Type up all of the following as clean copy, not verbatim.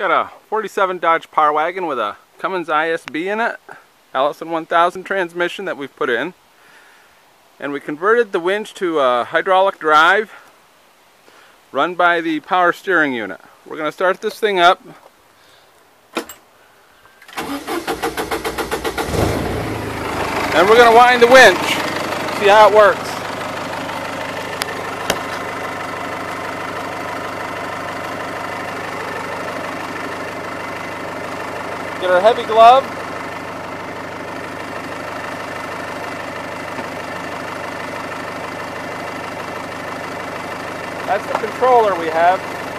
Got a 47 Dodge Power Wagon with a Cummins ISB in it, Allison 1000 transmission that we've put in. And we converted the winch to a hydraulic drive run by the power steering unit. We're going to start this thing up. And we're going to wind the winch, see how it works. Get our heavy glove. That's the controller we have.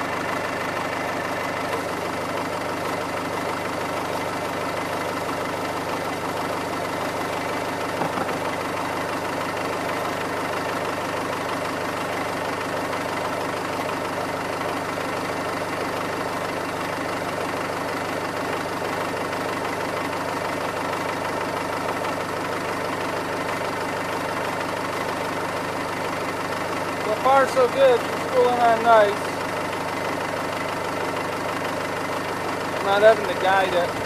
So far so good, she's spooling on nice. Not having to guide it.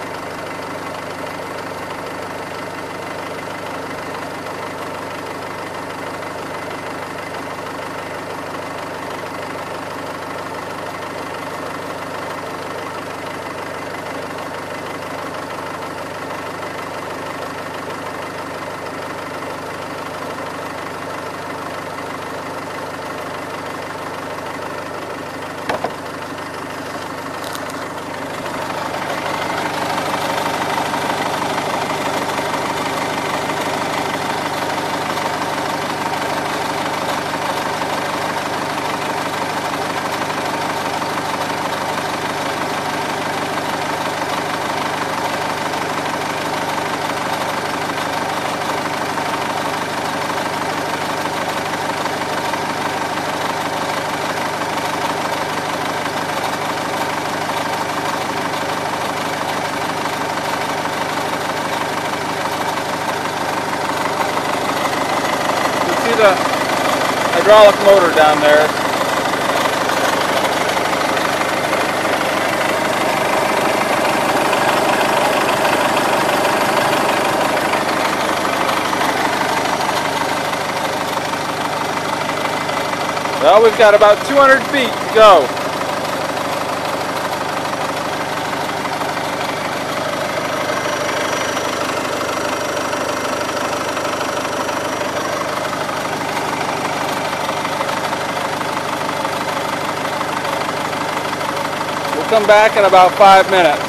The hydraulic motor down there. Well, we've got about 200 feet to go. Come back in about 5 minutes.